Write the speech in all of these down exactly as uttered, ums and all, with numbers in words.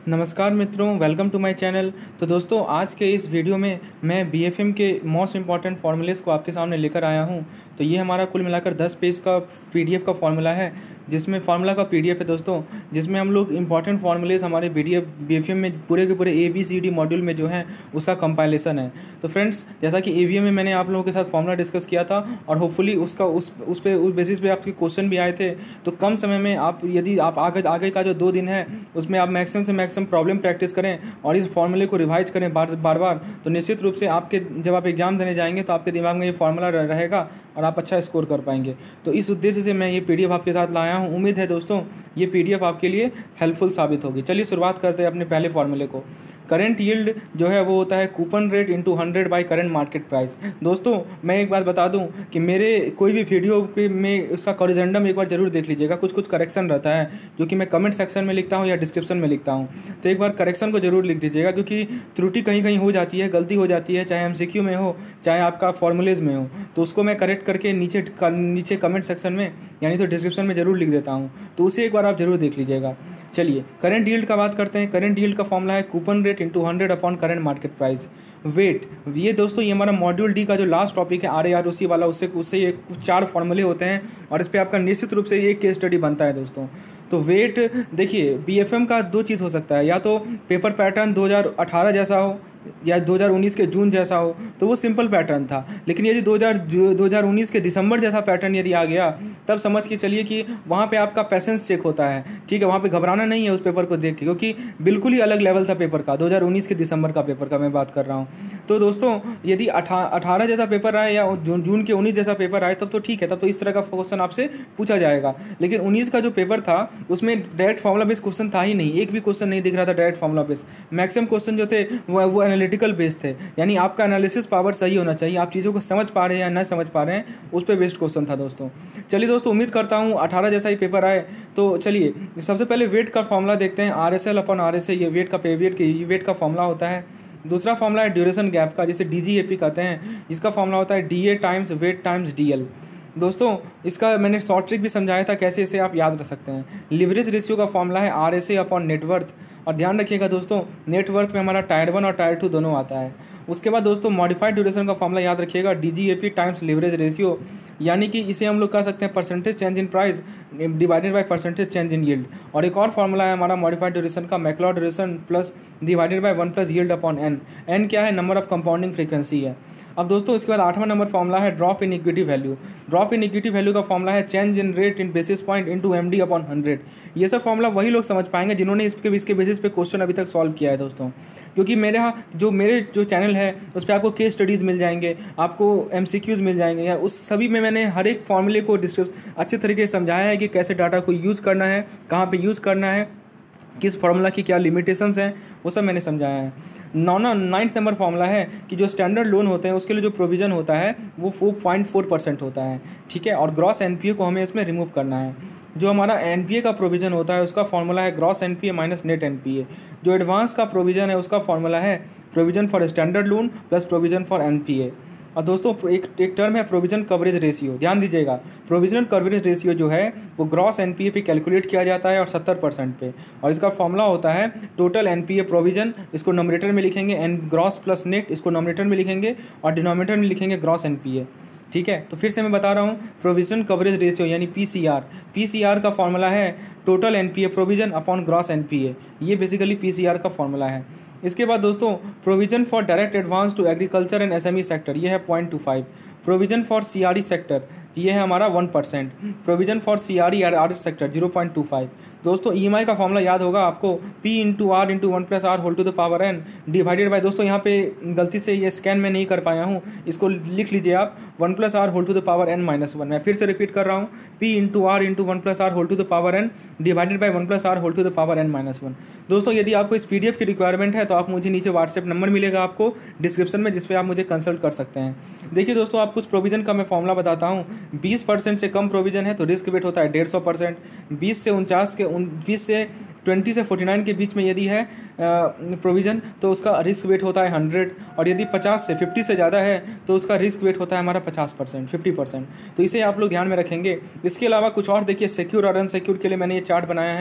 नमस्कार मित्रों, welcome to my channel. तो दोस्तों, आज के इस वीडियो में मैं बीएफएम के मोस्ट इंपॉर्टेंट फार्मूलेस को आपके सामने लेकर आया हूं। तो ये हमारा कुल मिलाकर दस पेज का पीडीएफ का फार्मूला है, जिसमें फार्मूला का पीडीएफ है दोस्तों, जिसमें हम लोग इंपॉर्टेंट फार्मूलेस हमारे बीडीएफ बीएफएम में पूरे के पूरे A B C D module में जो है उसका कंपाइलेशन है। तो फ्रेंड्स, जैसा कि एवीएम में मैंने आप लोगों के साथ फार्मूला डिस्कस किया था और होपफुली उसका उस उस पे उस बेसिस पे आपके क्वेश्चन भी आए थे। तो कम समय में आप यदि आप आगे आगे का जो दो दिन है उसमें आप मैक्सिमम से मैक्सिमम प्रॉब्लम प्रैक्टिस करें और इस फॉर्मूले को रिवाइज करें बार बार बार तो निश्चित रूप से आपके जब आप एग्जाम देने जाएंगे तो आपके दिमाग में ये फार्मूला रहेगा और आप अच्छा स्कोर कर पाएंगे। तो इस उद्देश्य से मैं ये पीडीएफ आपके साथ लाया हूँ। उम्मीद है दोस्तों ये पीडीएफ आपके लिए हेल्पफुल साबित होगी। चलिए शुरुआत करते हैं अपने पहले फार्मूले को। करंट यील्ड जो है वो होता है coupon rate into hundred by current market price. दोस्तों, मैं एक बात बता दूं कि मेरे कोई भी वीडियो पे में उसका कॉरिजेंडम एक बार जरूर देख लीजिएगा। कुछ कुछ करेक्शन रहता है जो कि मैं कमेंट सेक्शन में लिखता हूं या डिस्क्रिप्शन में लिखता हूं। तो एक बार करेक्शन को जरूर लिख दीजिएगा, क्योंकि त्रुटि कहीं कहीं हो जाती है, गलती हो जाती है, चाहे एमसीक्यू में हो चाहे आपका फॉर्मूलेज में हो। तो उसको मैं करेक्ट करके नीचे नीचे कमेंट सेक्शन में यानी तो डिस्क्रिप्शन में जरूर लिख देता हूँ, तो उसे एक बार आप जरूर देख लीजिएगा। चलिए करंट यील्ड का बात करते हैं। करंट यील्ड का फॉर्मूला है coupon rate into hundred upon current market price. Wait, ये दोस्तों ये हमारा मॉड्यूल डी का जो लास्ट टॉपिक है R A R O C वाला, उससे उससे ये चार फॉर्मूले होते हैं और इस पर आपका निश्चित रूप से एक केस स्टडी बनता है दोस्तों। तो वेट देखिए, बीएफएम का दो चीज़ हो सकता है, या तो पेपर पैटर्न दो हज़ार अठारह जैसा हो या दो हज़ार उन्नीस के जून जैसा हो, तो वो सिंपल पैटर्न था। लेकिन यदि दो हज़ार उन्नीस के दिसंबर जैसा पैटर्न यदि आ गया, तब समझ के चलिए कि वहाँ पे आपका पैसेंस चेक होता है। ठीक है, वहाँ पे घबराना नहीं है उस पेपर को देख के, क्योंकि बिल्कुल ही अलग लेवल था पेपर का। दो हज़ार उन्नीस के दिसंबर का पेपर का मैं बात कर रहा हूँ। तो दोस्तों, यदि अठारह जैसा पेपर आए या जून जून के उन्नीस जैसा पेपर आए तब तो ठीक है, तब तो इस तरह का क्वेश्चन आपसे पूछा जाएगा। लेकिन उन्नीस का जो पेपर था उसमें डायरेक्ट फॉर्मुला बेस्ड क्वेश्चन था ही नहीं, एक भी क्वेश्चन नहीं दिख रहा था direct formula based. Maximum question जो थे वो वो एनालिटिकल बेस्ड थे, यानी आपका एनालिसिस पावर सही होना चाहिए, आप चीज़ों को समझ पा रहे हैं या नहीं समझ पा रहे हैं, उस पर बेस्ड क्वेश्चन था दोस्तों। चलिए दोस्तों, उम्मीद करता हूँ अठारह जैसा ही पेपर आए। तो चलिए सबसे पहले वेट का फॉर्मुला देखते हैं, R S L upon R S A, ये वेट का वेट की वेट का फॉर्मुला होता है। दूसरा फॉर्मुला है ड्यूरेशन गैप का, जिसे डीजीएपी कहते हैं। इसका फॉर्मुला होता है D A times weight times D L. दोस्तों, इसका मैंने शॉर्ट ट्रिक भी समझाया था कैसे इसे आप याद रख सकते हैं। लिवरेज रेशियो का फॉर्मुला है R S A upon net worth. और ध्यान रखिएगा दोस्तों, नेटवर्थ में हमारा टायर वन और टायर टू दोनों आता है। उसके बाद दोस्तों मॉडिफाइड ड्यूरेशन का फॉर्मुला याद रखिएगा, डीजीएपी टाइम्स लिवरेज रेशियो, यानी कि इसे हम लोग कह सकते हैं percentage change in price divided by percentage change in yield. और एक और फॉर्मुला है हमारा मॉडिफाइड ड्यूरेशन का, Macaulay duration plus divided by one plus yield upon N. N क्या है? नंबर ऑफ कंपाउंडिंग फ्रीक्वेंसी है। अब दोस्तों इसके बाद आठवां नंबर फॉर्मुला है drop in equity value. Drop in equity value का फॉर्मुला है change in rate in basis point into MD upon hundred. ये सब फॉर्मुला वही लोग समझ पाएंगे जिन्होंने इसके इसके बेसिस पे क्वेश्चन अभी तक सॉल्व किया है दोस्तों। क्योंकि मेरे यहाँ जो मेरे जो चैनल है उस पर आपको केस स्टडीज़ मिल जाएंगे, आपको एमसीक्यूज़ मिल जाएंगे, या उस सभी में मैंने हर एक फॉर्मूले को डिस्क्रिप अच्छे तरीके से समझाया है कि कैसे डाटा को यूज़ करना है, कहाँ पर यूज़ करना है, किस फार्मूला की क्या लिमिटेशंस हैं, वो सब मैंने समझाया है। नौ ना नाइन्थ नंबर फॉर्मूला है कि जो स्टैंडर्ड लोन होते हैं उसके लिए जो प्रोविजन होता है वो फोर पॉइंट फोर परसेंट होता है। ठीक है, और ग्रॉस एनपीए को हमें इसमें रिमूव करना है। जो हमारा एनपीए का प्रोविजन होता है उसका फॉर्मूला है gross NPA minus net NPA. जो एडवांस का प्रोविजन है उसका फॉर्मूला है provision for standard loan plus provision for NPA. और दोस्तों एक एक टर्म है प्रोविजन कवरेज रेशियो। ध्यान दीजिएगा, प्रोविजन कवरेज रेशियो जो है वो ग्रॉस एनपीए पे कैलकुलेट किया जाता है और सत्तर परसेंट पे, और इसका फॉर्मूला होता है टोटल एनपीए प्रोविजन, इसको नॉमिनेटर में लिखेंगे एन ग्रॉस प्लस नेट, इसको नॉमिनेटर में लिखेंगे और डिनोमिनेटर में लिखेंगे ग्रॉस एनपीए। ठीक है, तो फिर से मैं बता रहा हूँ, प्रोविजन कवरेज रेशियो यानी पीसीआर। पीसीआर का फॉर्मूला है total NPA provision upon gross NPA. ये बेसिकली पीसीआर का फॉर्मूला है। इसके बाद दोस्तों provision for direct advance to agriculture and SME sector, ये है point two five. Provision for CRE sector, ये है हमारा one percent. Provision for CRE R sector zero point two five. दोस्तों ईएमआई का फॉर्मूला याद होगा आपको, P into R into one plus R whole to the power N divided by, दोस्तों यहाँ पे गलती से ये स्कैन में नहीं कर पाया हूँ, इसको लिख लीजिए आप, one plus R whole to the power N minus one. मैं फिर से रिपीट कर रहा हूँ, P into R into one plus R whole to the power N divided by one plus R whole to the power N minus one. दोस्तों यदि आपको इस पीडीएफ की रिक्वायरमेंट है तो आप मुझे नीचे व्हाट्सएप नंबर मिलेगा आपको डिस्क्रिप्शन में, जिसपे आप मुझे कंसल्ट कर सकते हैं। देखिए दोस्तों, आप कुछ प्रोविजन का मैं फॉर्मूला बताता हूँ। बीस परसेंट से कम प्रोविजन है तो रिस्क वेट होता है डेढ़ सौ परसेंट। बीस से उनचास के बीस से ट्वेंटी से फोर्टी नाइन के बीच में यदि है प्रोविजन तो उसका रिस्क वेट होता है हंड्रेड, और यदि पचास से फिफ्टी से ज़्यादा है तो उसका रिस्क वेट होता है हमारा पचास परसेंट फिफ्टी परसेंट। तो इसे आप लोग ध्यान में रखेंगे। इसके अलावा कुछ और देखिए, सिक्योर और अनसिक्योर के लिए मैंने ये चार्ट बनाया है।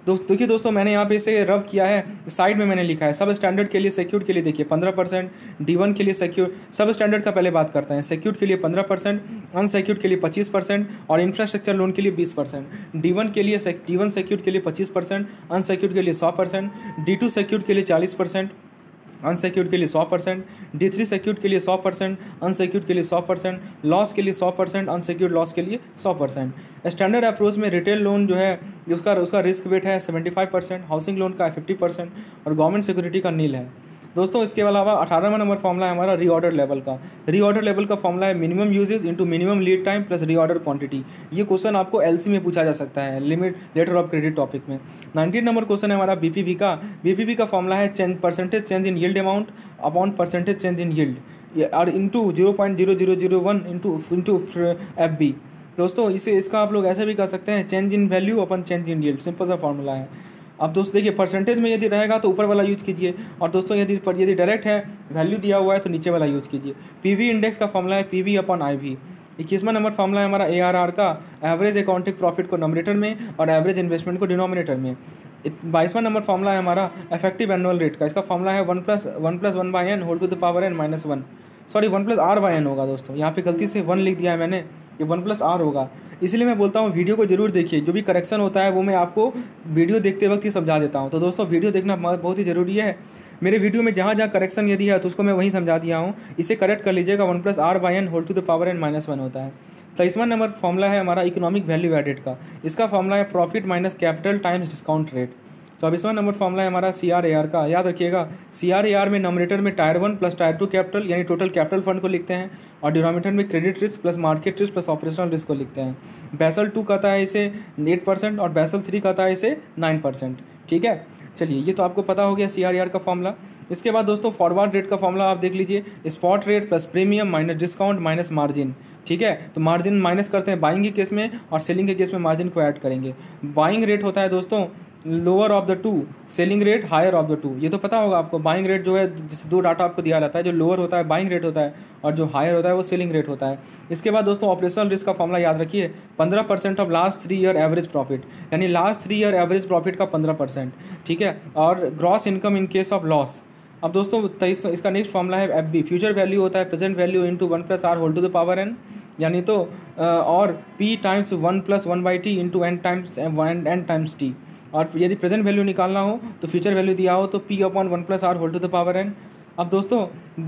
दोस्त देखिए दोस्तों, मैंने यहाँ पे इसे रब किया है, साइड में मैंने लिखा है सब स्टैंडर्ड के लिए सिक्योर्ड के लिए देखिए पंद्रह परसेंट, डी वन के लिए सिक्योर सब स्टैंडर्ड का पहले बात करते हैं। सिक्योर्ड के लिए पंद्रह परसेंट, अनसिक्योर्ड के लिए पच्चीस परसेंट और इंफ्रास्ट्रक्चर लोन के लिए बीस परसेंट। डी वन के लिए डी वन सिक्योर्ड के लिए पच्चीस परसेंट, अनसिक्योर्ड के लिए सौ परसेंट, डी टू सिक्योर्ड के लिए चालीस परसेंट, अनसिक्योर्ड के लिए सौ परसेंट, डी थ्री सिक्योर्ड के लिए सौ परसेंट, अनसिक्योर्ड के लिए सौ परसेंट, लॉस के लिए सौ परसेंट, अनसिक्योर्ड लॉस के लिए सौ परसेंट। स्टैंडर्ड अप्रोच में रिटेल लोन जो है उसका उसका रिस्क वेट है seventy five percent, housing loan का फिफ्टी परसेंट और गवर्नमेंट सिक्योरिटी का नील है। दोस्तों इसके अलावा अठारहवां नंबर फॉर्मूला है हमारा रीऑर्डर लेवल का। रीऑर्डर लेवल का फॉर्मूला है minimum usage into minimum lead time plus reorder quantity. ये क्वेश्चन आपको एलसी में पूछा जा सकता है, limit letter of credit topic में। नाइनटीन नंबर क्वेश्चन है हमारा बीपीवी का। बीपीवी का फॉर्मूला है change percentage change in yield amount upon percentage change in yield और into zero point zero zero zero one into into F B. दोस्तों इसे इसका आप लोग ऐसे भी कर सकते हैं, change in value upon change in yield, simple सा फॉर्मूला है। अब दोस्तों देखिए परसेंटेज में यदि रहेगा तो ऊपर वाला यूज कीजिए और दोस्तों यदि यदि डायरेक्ट है वैल्यू दिया हुआ है तो नीचे वाला यूज कीजिए। पीवी इंडेक्स का फॉर्मूला है पीवी अपॉन आईवी। इक्कीसवां नंबर फॉर्मूला है हमारा एआरआर का, एवरेज अकाउंटिंग प्रॉफिट को नॉमिनेटर में और एवरेज इन्वेस्टमेंट को डिनोमिनेटर में। बाईसवां नंबर फॉर्मूला है हमारा इफेक्टिव एनुअल रेट का। इसका फॉर्मूला है one plus one plus one by N whole to the power N minus one, sorry one plus R by N होगा दोस्तों, यहाँ पे गलती से वन लिख दिया है मैंने, ये वन प्लस आर होगा। इसलिए मैं बोलता हूँ वीडियो को जरूर देखिए, जो भी करेक्शन होता है वो मैं आपको वीडियो देखते वक्त ही समझा देता हूँ। तो दोस्तों वीडियो देखना बहुत ही जरूरी है। मेरे वीडियो में जहाँ जहाँ करेक्शन यदि है तो उसको मैं वहीं समझा दिया हूँ, इसे करेक्ट कर लीजिएगा। One plus R by N whole to the power N minus one होता है। तेईसवां नंबर फॉर्मूला है हमारा इकोनॉमिक वैल्यू एडेड का। इसका फॉर्मूला है profit minus capital times discount rate. चौबीसवां नंबर फॉर्मूला है हमारा सी आर ए आर का। याद रखिएगा सी आर ए आर में नॉमिनेटर में tier one plus tier two capital यानी टोटल कैपिटल फंड को लिखते हैं और डिनोमिनेटर में credit risk plus market risk plus operational risk को लिखते हैं। बैसल टू कहता है इसे एट परसेंट और बैसल थ्री कहता है इसे नाइन परसेंट। ठीक है, चलिए ये तो आपको पता हो गया सी आर ए आर का फॉर्मूला। इसके बाद दोस्तों फॉरवर्ड रेट का फॉर्मूला आप देख लीजिए, spot rate plus premium minus discount minus margin. ठीक है, तो मार्जिन माइनस करते हैं बाइंग के केस में और सेलिंग के केस में मार्जिन को ऐड करेंगे। बाइंग रेट होता है दोस्तों lower of the two, selling rate higher of the two. ये तो पता होगा आपको, बाइंग रेट जो है जिस दो डाटा आपको दिया जाता है, जो लोअर होता है बाइंग रेट होता है और जो हायर होता है वो सेलिंग रेट होता है। इसके बाद दोस्तों ऑपरेशनल रिस्क का फॉर्मूला याद रखिए, पंद्रह percent of last three year average profit, यानी last three year average profit का पंद्रह परसेंट। ठीक है, और gross income in case of loss. अब दोस्तों तेईस इसका नेक्स्ट फॉर्मूला है एफ बी, फ्यूचर वैल्यू होता है present value into one plus R whole to the power N, यानी तो और P times one plus one by T into N times N times T. और यदि प्रेजेंट वैल्यू निकालना हो तो फ्यूचर वैल्यू दिया हो तो P upon one plus R whole to the power N. अब दोस्तों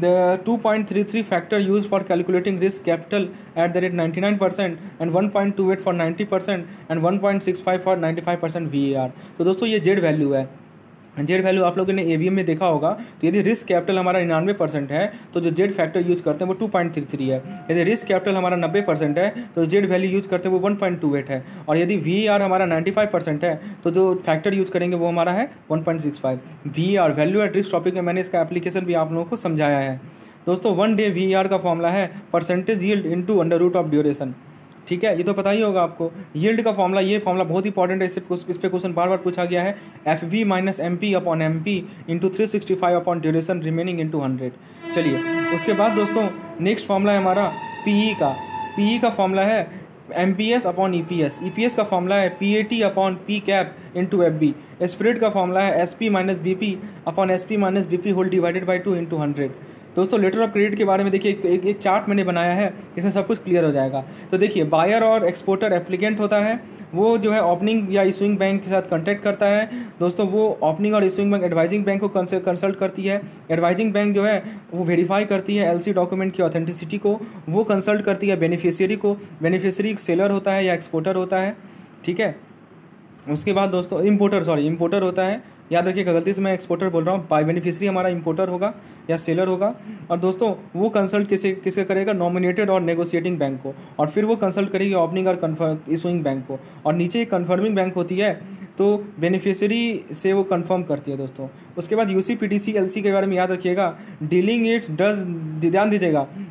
the two point three three factor use for calculating risk capital at the rate ninety nine percent and one point two eight for ninety percent and one point six five for ninety five percent V A R. तो दोस्तों ये Z value है। Z value आप लोगों ने AVM में देखा होगा, तो यदि रिस्क कैपिटल हमारा निन्यानवे परसेंट है तो जो जेड फैक्टर यूज करते हैं वो टू पॉइंट थ्री थ्री है। यदि रिस्क कैपिटल हमारा नब्बे परसेंट है तो जेड वैल्यू यूज करते हैं वो वन पॉइंट टू एट है। और यदि वी आर हमारा नाइन्टी फाइव परसेंट है तो जो फैक्टर यूज करेंगे वो हमारा है one point six five. V R value at risk topic में मैंने इसका एप्लीकेशन भी आप लोगों को समझाया है। दोस्तों वन डे वी आर का फॉर्मूला है percentage yield into under root of duration. ठीक है, ये तो पता ही होगा आपको। यील्ड का फॉर्मूला, ये फॉर्मूला बहुत इंपॉर्टेंट है, इससे इस पे क्वेश्चन बार बार पूछा गया है। F V minus M P upon M P into three sixty five upon duration remaining into hundred. चलिए उसके बाद दोस्तों नेक्स्ट फॉर्मूला है हमारा पीई का। पीई का फॉर्मूला है M P S upon E P S. E P S का फॉर्मूला है P A T upon P cap into F B. Spread का फॉर्मूला है S P minus B P upon S P minus B P whole divided by two into hundred. दोस्तों letter of credit के बारे में देखिए, एक, एक chart मैंने बनाया है, इसमें सब कुछ क्लियर हो जाएगा। तो देखिए बायर और एक्सपोर्टर एप्लीकेंट होता है, वो जो है ओपनिंग या इशूइंग बैंक के साथ कॉन्टैक्ट करता है। दोस्तों वो ओपनिंग और इशूइंग बैंक एडवाइजिंग बैंक को कंसल्ट करती है। एडवाइजिंग बैंक जो है वो वेरीफाई करती है एलसी डॉक्यूमेंट की ऑथेंटिसिटी को। वो कंसल्ट करती है बेनिफिशियरी को। बेनिफिशियरी सेलर होता है या एक्सपोर्टर होता है। ठीक है, उसके बाद दोस्तों इम्पोर्टर सॉरी इम्पोर्टर होता है, याद रखिएगा, गलती से मैं एक्सपोर्टर बोल रहा हूँ। बाय बेनिफिशियरी हमारा इम्पोर्टर होगा या सेलर होगा। और दोस्तों वो कंसल्ट किसे किससे करेगा, नॉमिनेटेड और नेगोशिएटिंग बैंक को। और फिर वो कंसल्ट करेगी ओपनिंग और इशूइंग बैंक को। और नीचे एक कन्फर्मिंग बैंक होती है, तो बेनिफिशियरी से वो कंफर्म करती है दोस्तों। उसके बाद यूसी पीटीसी एलसी के बारे में याद रखिएगा। डीलिंग इट डज, ध्यान दीजिएगा,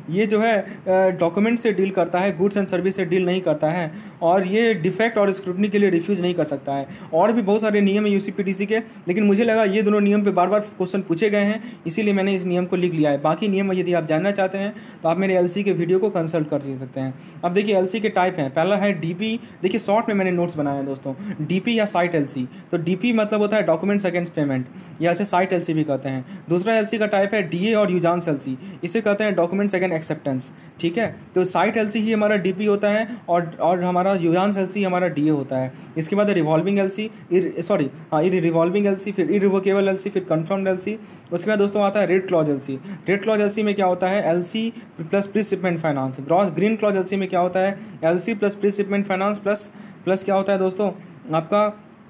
ये जो है डॉक्यूमेंट से डील करता है, गुड्स एंड सर्विस से डील नहीं करता है, और ये डिफेक्ट और स्क्रूटनी के लिए रिफ्यूज़ नहीं कर सकता है। और भी बहुत सारे नियम है यूसीपीटीसी के, लेकिन मुझे लगा ये दोनों नियम पे बार बार क्वेश्चन पूछे गए हैं, इसीलिए मैंने इस नियम को लिख लिया है। बाकी नियम यदि आप जानना चाहते हैं तो आप मेरे एलसी के वीडियो को कंसल्ट कर सकते हैं। अब देखिए एलसी के टाइप हैं, पहला है डीपी, देखिए शॉर्ट में मैंने नोट्स बनाए हैं दोस्तों, डीपी या साइट एलसी। तो डीपी मतलब होता है डॉक्यूमेंट्स अगेंस्ट पेमेंट, या इसे साइट एलसी भी कहते हैं। दूसरा एलसी का टाइप है डीए और यूजांस एलसी, इसे कहते हैं डॉक्यूमेंट्स अगेंस्ट एक्सेप्टेंस, ठीक है। तो साइट एलसी ही हमारा डीपी होता है और और हमारा यूजांस एलसी हमारा डीए होता है। इसके बाद रिवॉल्विंग एलसी, सॉरी हाँ रिवॉल्विंग एलसी, फिर इरिवोकेबल एलसी, फिर कन्फर्म्ड एलसी। उसके बाद दोस्तों आता है red clause LC. Red clause LC में क्या होता है, LC plus pre shipment finance. Gross green clause LC में क्या होता है, LC plus pre shipment finance plus plus क्या होता है दोस्तों, आपका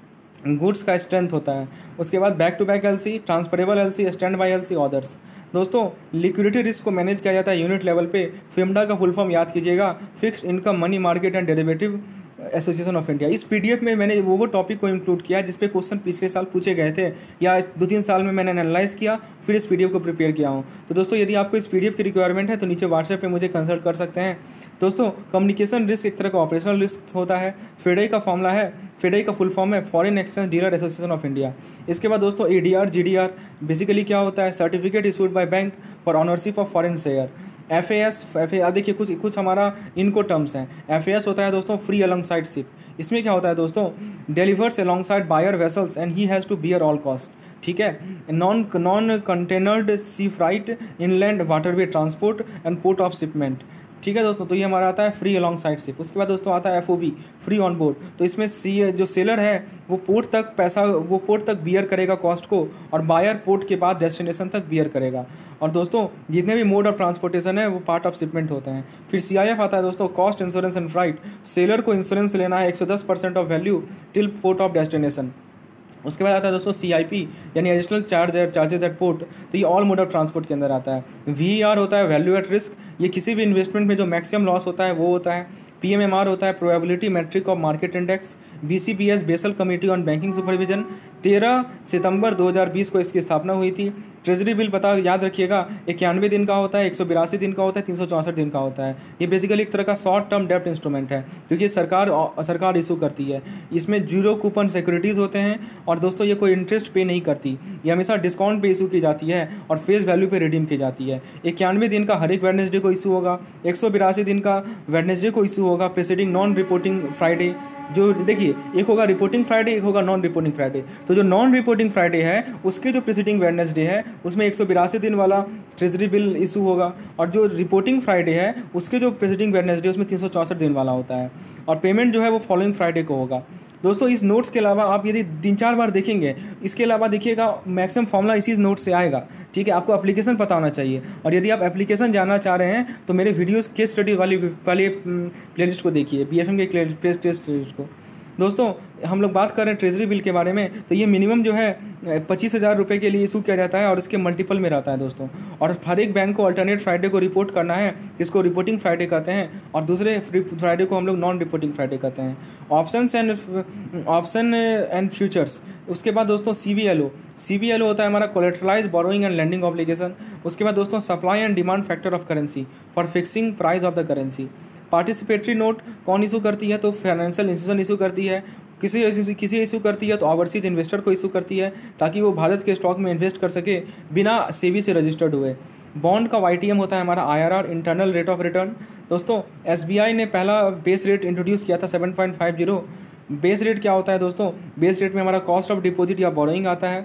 गुड्स का स्ट्रेंथ होता है। उसके बाद back to back LC, transferable LC, stand by LC, orders. दोस्तों लिक्विडिटी रिस्क को मैनेज किया जाता है यूनिट लेवल पे। फिम्डा का फुल फॉर्म याद कीजिएगा, fixed income money market and derivative association of India. इस पीडीएफ में मैंने वो वो टॉपिक को इंक्लूड किया जिस पे क्वेश्चन पिछले साल पूछे गए थे, या दो तीन साल में मैंने एनालाइज किया, फिर इस पीडीएफ को प्रिपेयर किया हूँ। तो दोस्तों यदि आपको इस पीडीएफ की रिक्वायरमेंट है तो नीचे व्हाट्सएप पे मुझे कंसल्ट कर सकते हैं। दोस्तों कम्युनिकेशन रिस्क एक तरह का ऑपरेशनल रिस्क होता है। फेडई का फॉर्मूला है, फेडई का फुल फॉर्म है foreign exchange dealer association of India. इसके बाद दोस्तों एडीआर जीडीआर बेसिकली क्या होता है, certificate issued by bank for ownership of foreign share. F A S, F A देखिए कुछ कुछ हमारा इनको टर्म्स हैं। एफ ए एस होता है दोस्तों फ्री अलॉन्ग साइड शिप। इसमें क्या होता है दोस्तों, delivers alongside buyer vessels and he has to bear all cost, ठीक है। Non non containered sea freight, inland waterway transport and port of shipment, ठीक है दोस्तों। तो ये हमारा आता है फ्री अलॉन्ग साइड शिप। उसके बाद दोस्तों आता है एफओबी, फ्री ऑन बोर्ड। तो इसमें सी जो सेलर है वो पोर्ट तक पैसा वो पोर्ट तक बियर करेगा कॉस्ट को, और बायर पोर्ट के बाद डेस्टिनेशन तक बियर करेगा। और दोस्तों जितने भी मोड ऑफ ट्रांसपोर्टेशन है वो पार्ट ऑफ शिपमेंट होते हैं। फिर सीआईएफ आता है दोस्तों, cost insurance and freight. Seller को इंश्योरेंस लेना है एक सौ दस percent of value till port of destination. उसके बाद आता है दोस्तों सीआईपी यानी additional charge charges at port. तो ये ऑल मोड ऑफ ट्रांसपोर्ट के अंदर आता है। वीआर होता है वैल्यू एट रिस्क, ये किसी भी इन्वेस्टमेंट में जो मैक्सिमम लॉस होता है वो होता है। पीएमएमआर होता है probability metric of market index. BCBS Basel committee on banking supervision, तेरह सितंबर दो हज़ार बीस को इसकी स्थापना हुई थी। ट्रेजरी बिल पता याद रखिएगा, इक्यानवे दिन का होता है, एक सौ बिरासी दिन का होता है, तीन सौ चौंसठ दिन का होता है। ये बेसिकली एक तरह का शॉर्ट टर्म डेप्ट इंस्ट्रूमेंट है क्योंकि सरकार सरकार इशू करती है। इसमें जीरो कूपन सिक्योरिटीज होते हैं, और दोस्तों ये कोई इंटरेस्ट पे नहीं करती, ये हमेशा डिस्काउंट पे इशू की जाती है और फेस वैल्यू पे रिडीम की जाती है। इक्यानवे दिन का हर एक वेडनेसडे को इशू होगा, एक सौ बिरासी दिन का वेडनेसडे को इशू होगा, प्रेसिडिंग नॉन रिपोर्टिंग फ्राइडे। जो देखिए एक होगा रिपोर्टिंग फ्राइडे, एक होगा नॉन रिपोर्टिंग फ्राइडे। तो जो नॉन रिपोर्टिंग फ्राइडे है उसके जो प्रीसीडिंग वेडनेसडे है उसमें एक सौ बिरासी दिन वाला ट्रेजरी बिल इशू होगा, और जो रिपोर्टिंग फ्राइडे है उसके जो प्रीसीडिंग वेडनेसडे उसमें तीन सौ चौंसठ दिन वाला होता है, और पेमेंट जो है वो फॉलोइंग फ्राइडे को होगा। दोस्तों इस नोट्स के अलावा आप यदि तीन चार बार देखेंगे, इसके अलावा देखिएगा मैक्सिमम फॉर्मूला इसी नोट से आएगा, ठीक है। आपको एप्लीकेशन पता होना चाहिए, और यदि आप एप्लीकेशन जानना चाह रहे हैं तो मेरे वीडियोस केस स्टडी वाली वाली प्लेलिस्ट को देखिए, बीएफएम के टेस्ट प्लेलिस्ट को। दोस्तों हम लोग बात कर रहे हैं ट्रेजरी बिल के बारे में, तो ये मिनिमम जो है पच्चीस हज़ार रुपये के लिए इशू किया जाता है और इसके मल्टीपल में रहता है दोस्तों। और हर एक बैंक को अल्टरनेट फ्राइडे को रिपोर्ट करना है, इसको रिपोर्टिंग फ्राइडे कहते हैं, और दूसरे फ्राइडे को हम लोग नॉन रिपोर्टिंग फ्राइडे कहते हैं। Option and option and futures. उसके बाद दोस्तों सीबीएलओ, सीबीएलओ होता है हमारा collateralize borrowing and lending obligation. उसके बाद दोस्तों supply and demand factor of currency for fixing price of the currency. Participatory note कौन इशू करती है, तो फाइनेंशियल इंस्टीट्यूशन इशू करती है। किसी किसी इशू करती है तो ओवरसीज इन्वेस्टर को इशू करती है, ताकि वो भारत के स्टॉक में इन्वेस्ट कर सके बिना सेबी से रजिस्टर्ड हुए। बॉन्ड का वाईटीएम होता है हमारा IRR, internal rate of return. दोस्तों एसबीआई ने पहला बेस रेट इंट्रोड्यूस किया था seven point five zero. Base rate क्या होता है दोस्तों, बेस रेट में हमारा कॉस्ट ऑफ डिपॉजिट या बोरोइंग आता है।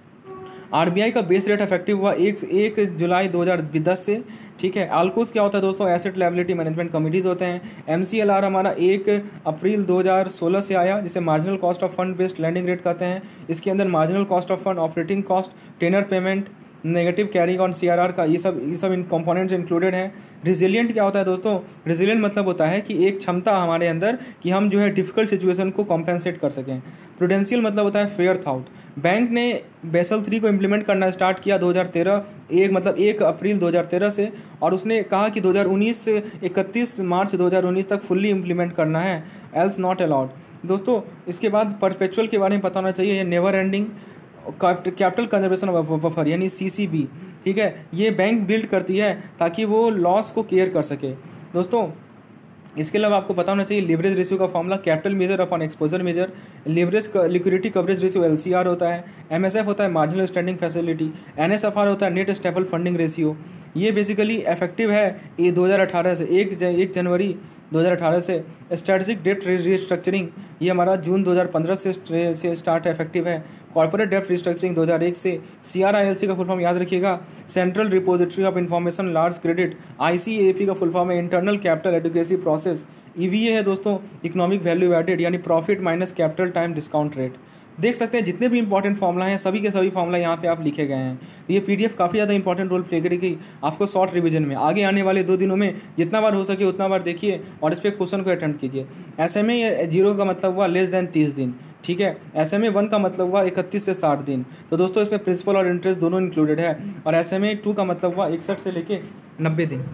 आरबीआई का बेस रेट इफेक्टिव हुआ एक एक जुलाई दो हज़ार दस से, ठीक है। आलकोस क्या होता है दोस्तों, एसेट लायबिलिटी मैनेजमेंट कमिटीज होते हैं। एमसीएलआर हमारा एक अप्रैल दो हज़ार सोलह से आया, जिसे marginal cost of fund based lending rate कहते हैं। इसके अंदर marginal cost of fund, operating cost, tenor payment, negative carrying on CRR का ये सब ये सब इन कंपोनेंट्स इंक्लूडेड हैं। रिजिलियंट क्या होता है दोस्तों, रिजिलियंट मतलब होता है कि एक क्षमता हमारे अंदर कि हम जो है डिफिकल्ट सिचुएशन को कॉम्पेंसेट कर सकें। प्रूडेंशियल मतलब होता है फेयर थाउट। बैंक ने बेसल थ्री को इम्प्लीमेंट करना स्टार्ट किया दो हज़ार तेरह एक मतलब एक अप्रैल दो हज़ार तेरह से, और उसने कहा कि दो हज़ार उन्नीस से इकतीस मार्च दो हज़ार उन्नीस तक फुल्ली इम्प्लीमेंट करना है, एल्स नॉट अलाउड। दोस्तों इसके बाद परपेचुअल के बारे में पता होना चाहिए, ये never ending capital conservation buffer यानी सीसीबी। ठीक है, ये बैंक बिल्ड करती है ताकि वो लॉस को केयर कर सके। दोस्तों इसके अलावा आपको पता होना चाहिए लिवरेज रेशियो का formula capital measure upon exposure measure, leverage liquidity coverage ratio LCR होता है, एमएसएफ होता है मार्जिनल स्टैंडिंग फैसिलिटी, एनएसएफआर होता है नेट स्टेबल फंडिंग रेशियो। ये बेसिकली इफेक्टिव है ये दो हज़ार अठारह से एक एक जनवरी दो हज़ार अठारह से। स्ट्रेटेजिक डेट रिस्ट्रक्चरिंग ये हमारा जून दो हज़ार पंद्रह से से स्टार्ट इफेक्टिव है। कॉर्पोरेट डेट रिस्ट्रक्चरिंग दो हज़ार एक से। सीआरआईएलसी का फुल फॉर्म याद रखिएगा, central repository of information large credit. ICAP का फुल फॉर्म है internal capital adequacy process. EVA है दोस्तों इकोनॉमिक वैल्यू एडेड यानी profit minus capital time discount rate. देख सकते हैं जितने भी इंपॉर्टेंट फॉर्मुला हैं सभी के सभी फॉर्मुला यहाँ पे आप लिखे गए हैं। ये पीडीएफ काफ़ी ज़्यादा इंपॉर्टेंट रोल प्ले करेगी आपको शॉर्ट रिवीजन में। आगे आने वाले दो दिनों में जितना बार हो सके उतना बार देखिए और इस पर क्वेश्चन को अटेम्प्ट कीजिए। ऐसे में ये जीरो का मतलब हुआ लेस देन तीस दिन, ठीक है। ऐसे में वन का मतलब हुआ इकतीस से साठ दिन। तो दोस्तों इसमें प्रिंसिपल और इंटरेस्ट दोनों इंक्लूडेड है। और ऐसे में टू का मतलब हुआ इकसठ से लेके नब्बे दिन।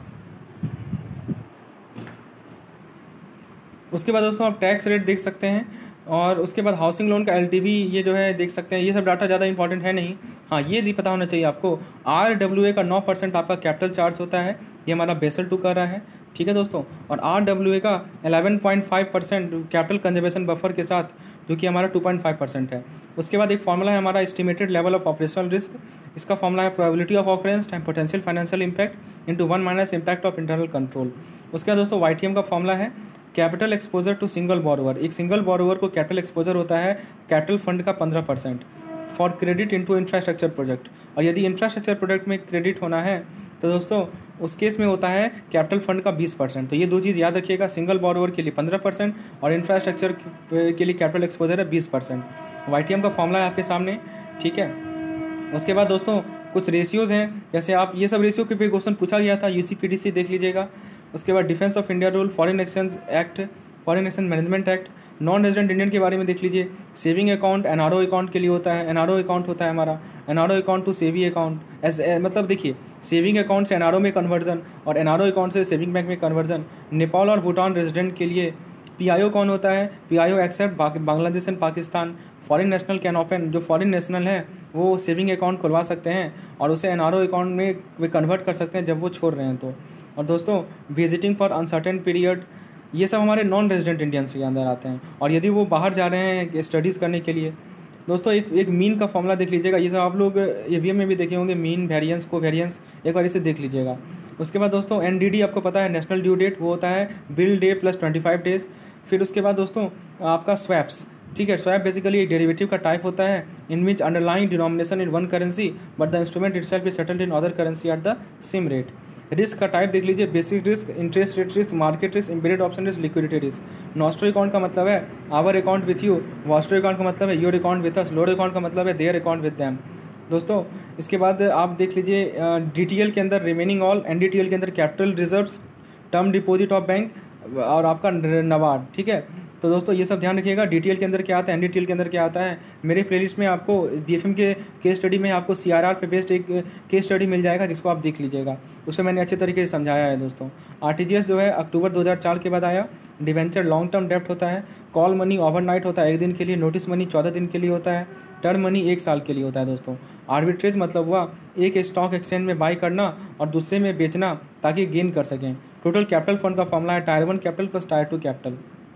उसके बाद दोस्तों आप टैक्स रेट देख सकते हैं और उसके बाद हाउसिंग लोन का एलटीवी ये जो है देख सकते हैं। ये सब डाटा ज़्यादा इंपॉर्टेंट है नहीं, हाँ ये भी पता होना चाहिए आपको। आरडब्ल्यूए का नौ परसेंट आपका कैपिटल चार्ज होता है, ये हमारा बेसल टू कर रहा है, ठीक है दोस्तों। और आरडब्ल्यूए का ग्यारह पॉइंट पाँच परसेंट कैपिटल कंजर्वेशन बफर के साथ जो कि हमारा दो पॉइंट पाँच परसेंट है। उसके बाद एक फॉर्मूला है हमारा estimated level of operational risk. इसका फॉर्मूला है probability of occurrence time potential financial impact into one minus impact of internal control. उसके बाद दोस्तों वाईटीएम का फॉर्मूला है capital exposure to single borrower. एक सिंगल बोरोवर को कैपिटल एक्सपोजर होता है कैपिटल फंड का पंद्रह percent for credit into infrastructure project. और यदि इंफ्रास्ट्रक्चर प्रोजेक्ट में क्रेडिट होना है तो दोस्तों उस केस में होता है कैपिटल फंड का बीस परसेंट। तो ये दो चीज़ याद रखिएगा, सिंगल बोरोवर के लिए पंद्रह परसेंट और इंफ्रास्ट्रक्चर के लिए कैपिटल एक्सपोजर है बीस परसेंट। वाईटीएम का फॉर्मूला है आपके सामने, ठीक है। उसके बाद दोस्तों कुछ रेशियोज़ हैं, जैसे आप ये सब रेशियो के पे क्वेश्चन पूछा गया था, यूसीपीडीसी देख लीजिएगा। उसके बाद defence of India rule, foreign exchange act, foreign exchange management act, non resident Indian के बारे में देख लीजिए। सेविंग अकाउंट एनआरओ अकाउंट के लिए होता है, एनआरओ अकाउंट होता है हमारा, एनआरओ अकाउंट टू सेवी अकाउंट एज मतलब देखिए सेविंग अकाउंट से एनआरओ में कन्वर्जन और एनआरओ अकाउंट से सेविंग बैंक में कन्वर्जन। नेपाल और भूटान रेजिडेंट के लिए पीआईओ कौन होता है, PIO except Bangladesh and Pakistan. Foreign national can open, जो फॉरेन नेशनल है वो सेविंग अकाउंट खुलवा सकते हैं और उसे एनआरओ अकाउंट में वे कन्वर्ट कर सकते हैं जब वो छोड़ रहे हैं तो। और दोस्तों विजिटिंग फॉर अनसर्टेन पीरियड, ये सब हमारे नॉन रेजिडेंट इंडियंस के अंदर आते हैं। और यदि वो बाहर जा रहे हैं स्टडीज़ करने के लिए, दोस्तों एक एक मीन का फॉर्मूला देख लीजिएगा। ये सब आप लोग ईवीएम में भी देखे होंगे, मीन वेरिएंस को वेरिएंस, एक बार इसे देख लीजिएगा। उसके बाद दोस्तों एनडीडी आपको पता है नेशनल ड्यू डेट, वो होता है bill day plus twenty five days. फिर उसके बाद दोस्तों आपका स्वैप्स, ठीक है। स्वैप बेसिकली डेरिवेटिव का टाइप होता है in which underlying denomination in one currency but the instrument itself is settled in other currency at the same rate. Risk का टाइप देख लीजिए, basic risk, interest rate risk, market risk, embedded option risk, liquidity risk. Nostro account का मतलब है our account with you, vostro account का मतलब है your account with us, loro account का मतलब है देयर अकाउंट विथ दैम। दोस्तों इसके बाद आप देख लीजिए डीटीएल के अंदर रिमेनिंग ऑल, एनडीटीएल के अंदर capital reserves, term deposit of bank और आपका नबार्ड, ठीक है। तो दोस्तों ये सब ध्यान रखिएगा। डीटीएल के अंदर क्या आता है, एनडीटीएल के अंदर क्या आता है। मेरे प्लेलिस्ट में आपको बीएफएम के केस स्टडी में आपको सीआरआर पे बेस्ड एक केस स्टडी मिल जाएगा जिसको आप देख लीजिएगा, उसमें मैंने अच्छे तरीके से समझाया है दोस्तों। आरटीजीएस जो है अक्टूबर दो हज़ार चार के बाद आया। डिवेंचर लॉन्ग टर्म डेप्ट होता है। कॉल मनी ओवरनाइट होता है एक दिन के लिए। नोटिस मनी चौदह दिन के लिए होता है। टर्म मनी एक साल के लिए होता है दोस्तों। आर्बिट्रेज मतलब हुआ एक स्टॉक एक्सचेंज में बाई करना और दूसरे में बेचना ताकि गेन कर सकें। टोटल कैपिटल फंड का फॉर्मूला है tier one capital plus tier two capital.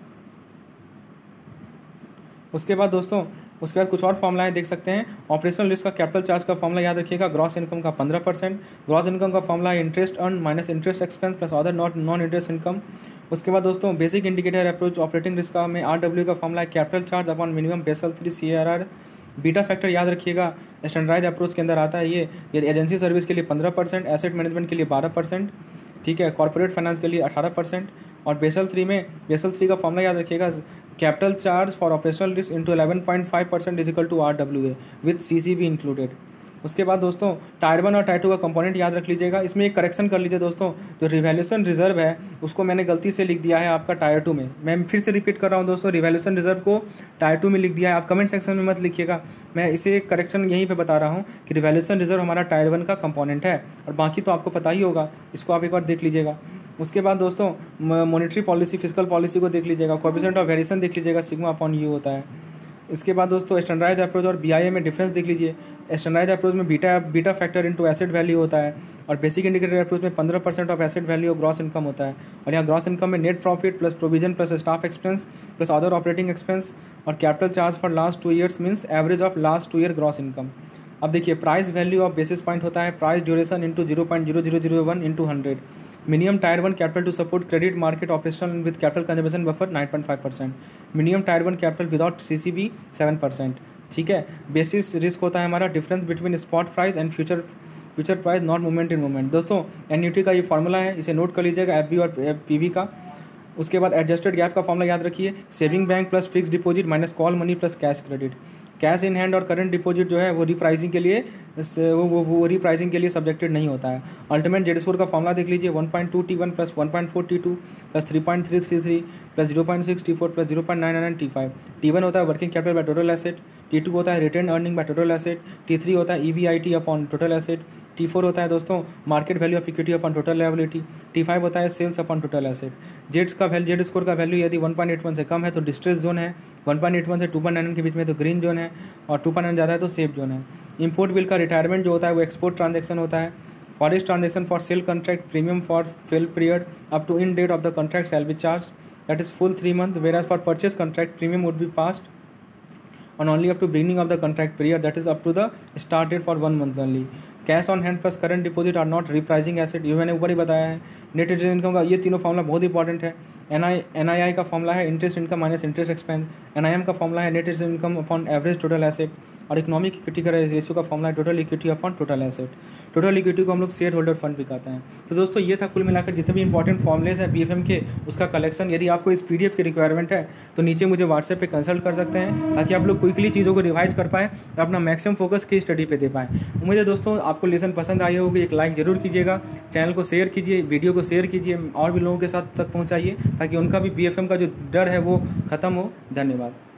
उसके बाद दोस्तों उसके बाद कुछ और फॉर्मुलाएं देख सकते हैं। ऑपरेशनल रिस्क का कैपिटल चार्ज का फॉर्मूला याद रखिएगा, ग्रॉस इनकम का पंद्रह परसेंट। ग्रॉस इनकम का फॉर्मूला है interest earn minus interest expense plus other not non interest income. उसके बाद दोस्तों basic indicator approach operating risk का में आरडब्ल्यू का फॉर्मूला है capital charge upon minimum Basel three CRR. Beta factor याद रखिएगा, स्टैंडर्डाइज अप्रोच के अंदर आता है ये। ये एजेंसी सर्विस के लिए पंद्रह परसेंट, एसेट मैनेजमेंट के लिए बारह परसेंट, ठीक है। कॉर्पोरेट फाइनेंस के लिए अठारह परसेंट। और बेसल थ्री में बेसल थ्री का फॉर्मूला याद रखिएगा, capital charge for operational risk into eleven point five percent is equal to R W A with C C B included. उसके बाद दोस्तों टायर वन और टायर टू का कंपोनेंट याद रख लीजिएगा। इसमें एक करेक्शन कर लीजिए दोस्तों, जो रिवैल्यूएशन रिजर्व है उसको मैंने गलती से लिख दिया है आपका टायर टू में। मैं फिर से रिपीट कर रहा हूँ दोस्तों, रिवैल्यूएशन रिजर्व को टायर टू में लिख दिया है। आप कमेंट सेक्शन में मत लिखिएगा, मैं इसे करेक्शन यहीं पे बता रहा हूँ कि रिवैल्यूएशन रिजर्व हमारा टायर वन का कंपोनेंट है और बाकी तो आपको पता ही होगा, इसको आप एक बार देख लीजिएगा। उसके बाद दोस्तों मॉनेटरी पॉलिसी फिस्कल पॉलिसी को देख लीजिएगा। कोएफिशिएंट ऑफ वेरिएशन देख लीजिएगा, सिग्मा अपॉन यू होता है। इसके बाद दोस्तों स्टैंडर्डाइज अप्रोच और बीआईए में डिफरेंस देख लीजिए। स्टैंडर्डाइज अप्रोच में beta beta factor into asset value होता है और बेसिक इंडिकेटर अप्रोच में पंद्रह percent of asset value of gross income होता है। और यहाँ ग्रॉस इनकम में net profit plus provision plus staff expense plus other operating expense और capital charge for last two years means average of last two year gross income. अब देखिए price value of basis point होता है price duration into zero point zero zero zero one into hundred. Minimum tier one capital to support credit market operation with capital conservation buffer nine point five percent. Minimum tier one capital without CCB seven percent. ठीक है। Basis risk होता है हमारा difference between spot price and future future price not movement in movement. दोस्तों annuity का ये formula है, इसे नोट कर लीजिएगा एफ बी और पी वी का। उसके बाद एडजस्टेड गैप का फॉर्मूला याद रखिए, saving bank plus fix deposit minus call money plus cash credit. Cash in hand और करंट डिपॉजिट जो है वो रिप्राइसिंग के लिए वो वो, वो रिप्राइसिंग के लिए सब्जेक्टेड नहीं होता है। अल्टीमेट जेड स्कोर का फॉर्मूला देख लीजिए, one point two T one plus one point four T two plus three point three three three plus zero point six T four plus zero point nine nine T five. T one होता है working capital by total asset, T two होता है retain earning by total asset, T three होता है E V I T upon total asset, T four होता है दोस्तों market value of equity upon total liability, T five होता है sales upon total asset. जेड्स का वैल्यू जेड स्कोर का वैल्यू यदि वन पॉइंट एट वन से कम है तो डिस्ट्रेस जोन है, वन पॉइंट एट वन से टू पॉइंट नाइन के बीच में तो ग्रीन जोन है और टू पॉइंट नाइन ज़्यादा है तो सेफ जोन है। इंपोर्ट बिल का रिटायरमेंट जो होता है वो एक्सपोर्ट ट्रांजेक्शन होता है। Forex transaction for sale contract premium for fail period up to in date of the contract shall be charge that is full three month whereas for purchase contract premium would be passed on only up to beginning of the contract period that is up to the start date for one month only. Cash on hand plus current deposit are not repricing asset, ये मैंने ऊपर ही बताया है। Net interest income का ये तीनों formula बहुत important है। एन आई एन आई आई का फॉर्मूला है interest income minus interest expense, N I M का फॉर्मूला है net interest income upon average total asset और इकोनॉमिक इक्विटी का रेशियो का फॉर्मूला है total equity upon total asset. Total equity को हम लोग शेयर होल्डर फंड भी कहते हैं। तो दोस्तों ये था कुल मिलाकर जितने भी इंपॉर्टेंट फॉर्मुलेज हैं बीएफएम के उसका कलेक्शन। यदि आपको इस पीडीएफ की रिक्वायरमेंट है तो नीचे मुझे व्हाट्सएप पे कंसल्ट कर सकते हैं ताकि आप लोग क्विकली चीज़ों को रिवाइज कर पाएँ और अपना मैक्सिमम फोकस की स्टडी पे दे पाएँ। उम्मीद है दोस्तों आपको लेसन पसंद आई होगी, एक लाइक जरूर कीजिएगा, चैनल को शेयर कीजिए, वीडियो को शेयर कीजिए और भी लोगों के साथ तक पहुँचाइए ताकि उनका भी बीएफएम का जो डर है वो खत्म हो। धन्यवाद।